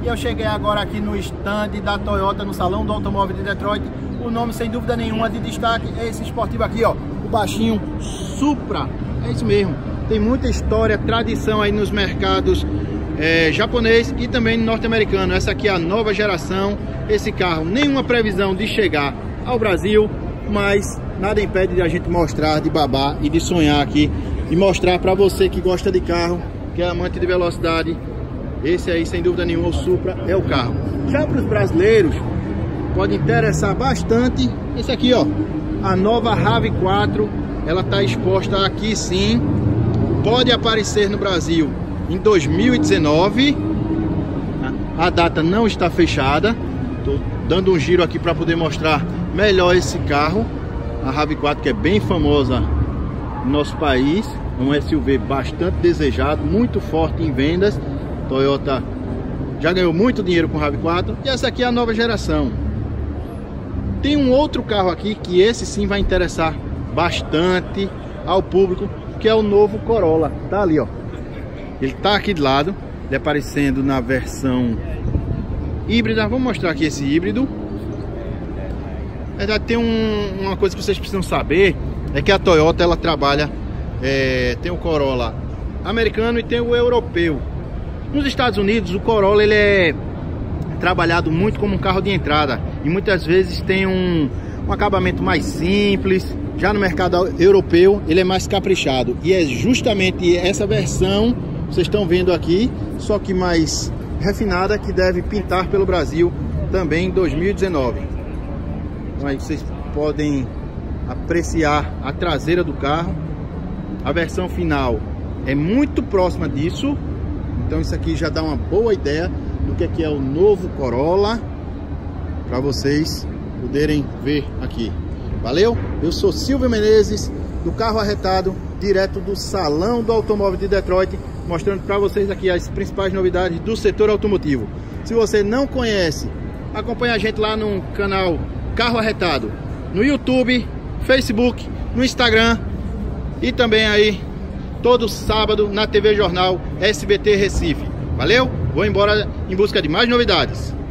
E eu cheguei agora aqui no stand da Toyota, no Salão do Automóvel de Detroit. O nome, sem dúvida nenhuma, de destaque é esse esportivo aqui, ó, o baixinho Supra. É isso mesmo, tem muita história, tradição aí nos mercados japonês e também norte-americano. Essa aqui é a nova geração. Esse carro, nenhuma previsão de chegar ao Brasil, mas nada impede de a gente mostrar, de babar e de sonhar aqui e mostrar para você que gosta de carro, que é amante de velocidade. Esse aí, sem dúvida nenhuma, o Supra é o carro. Já para os brasileiros, pode interessar bastante esse aqui, ó, a nova RAV4. Ela está exposta aqui sim, pode aparecer no Brasil em 2019. A data não está fechada. Estou dando um giro aqui para poder mostrar melhor esse carro. A RAV4, que é bem famosa no nosso país, um SUV bastante desejado, muito forte em vendas. Toyota já ganhou muito dinheiro com o RAV4. E essa aqui é a nova geração. Tem um outro carro aqui que esse sim vai interessar bastante ao público, que é o novo Corolla. Tá ali, ó. Ele tá aqui de lado, ele aparecendo na versão híbrida. Vou mostrar aqui esse híbrido. Na verdade, tem uma coisa que vocês precisam saber, é que a Toyota, ela trabalha, tem o Corolla americano e tem o europeu. Nos Estados Unidos, o Corolla, ele é trabalhado muito como um carro de entrada e muitas vezes tem um acabamento mais simples. Já no mercado europeu, ele é mais caprichado, e é justamente essa versão que vocês estão vendo aqui, só que mais refinada, que deve pintar pelo Brasil também em 2019. Então aí vocês podem apreciar a traseira do carro. A versão final é muito próxima disso. Então isso aqui já dá uma boa ideia do que é o novo Corolla, para vocês poderem ver aqui. Valeu? Eu sou Silvio Menezes, do Carro Arretado, direto do Salão do Automóvel de Detroit, mostrando para vocês aqui as principais novidades do setor automotivo. Se você não conhece, acompanhe a gente lá no canal Carro Arretado, no YouTube, Facebook, no Instagram e também aí todo sábado na TV Jornal SBT Recife. Valeu? Vou embora em busca de mais novidades.